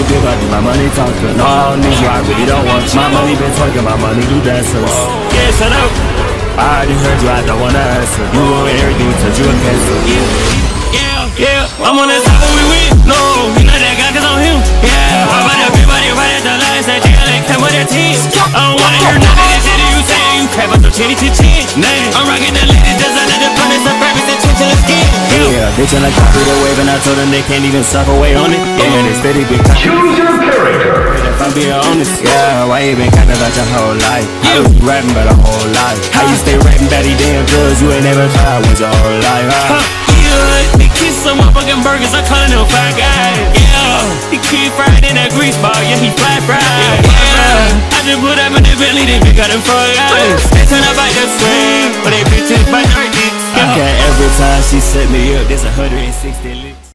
big body, my money talking. All niggas I really don't want. My money been talking, my money do dancers. Yeah, shut up. I already heard you, I don't wanna answer. You want everything, touch you a pencil. Yeah, I'm on the top when we win. No, he not that guy cause I'm him. Yeah, how about that big body right at the last that chick like come with that team. I don't wanna hear none of that shit that you say. You crap up your chinny chin. I'm rocking the lady, does another purpose of purpose and twitch in the skin. Yeah, they tryna copy the wave and I told them they can't even suck away on it. Yeah, they steady been Choose your character. if I'm being honest, yeah, why you been capping about your whole life? I was rapping about a whole life. How you stay rapping about these damn drugs you ain't never tried with your whole life, huh? Yeah, they kiss some motherfucking burgers, I call them fire guys. Yeah, he keep fried in that grease ball, yeah, he fly fried. Yeah, I just put up in the Bentley, they pick out them frog guys. They turn up like the swing, but they bitches by 30. Okay, every time she set me up, there's 160 licks.